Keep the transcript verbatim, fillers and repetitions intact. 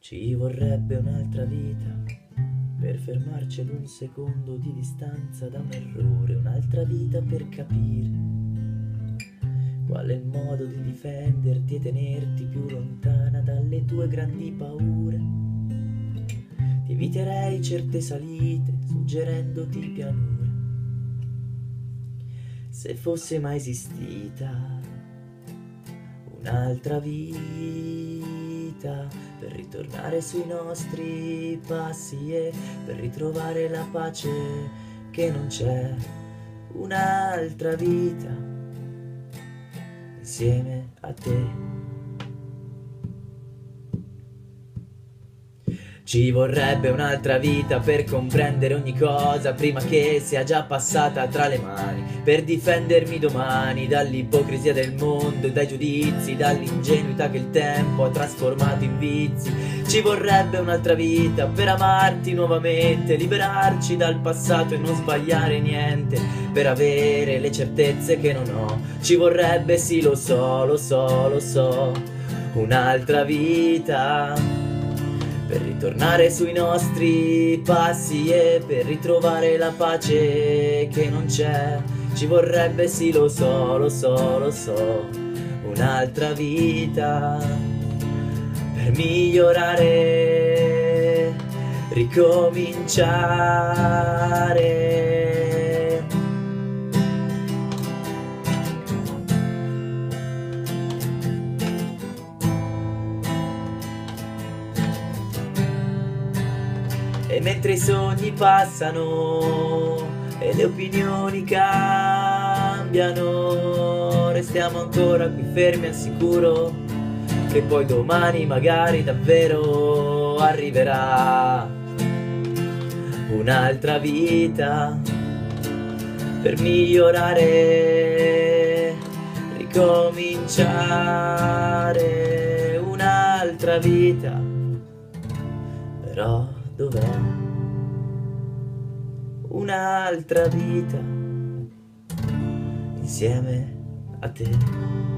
Ci vorrebbe un'altra vita per fermarci ad un secondo di distanza da un errore, un'altra vita per capire qual è il modo di difenderti e tenerti più lontana dalle tue grandi paure. Ti eviterei certe salite, suggerendoti pianure. Se fosse mai esistita un'altra vita per ritornare sui nostri passi e per ritrovare la pace che non c'è, un'altra vita insieme a te. Ci vorrebbe un'altra vita per comprendere ogni cosa prima che sia già passata tra le mani, per difendermi domani dall'ipocrisia del mondo e dai giudizi, dall'ingenuità che il tempo ha trasformato in vizi. Ci vorrebbe un'altra vita per amarti nuovamente, liberarci dal passato e non sbagliare niente, per avere le certezze che non ho. Ci vorrebbe, sì lo so, lo so, lo so, un'altra vita per ritornare sui nostri passi e per ritrovare la pace che non c'è. Ci vorrebbe, sì lo so, lo so, lo so, un'altra vita per migliorare, ricominciare. E mentre i sogni passano e le opinioni cambiano, restiamo ancora qui fermi al sicuro che poi domani magari davvero arriverà un'altra vita per migliorare, ricominciare, un'altra vita. Però dov'è un'altra vita insieme a te?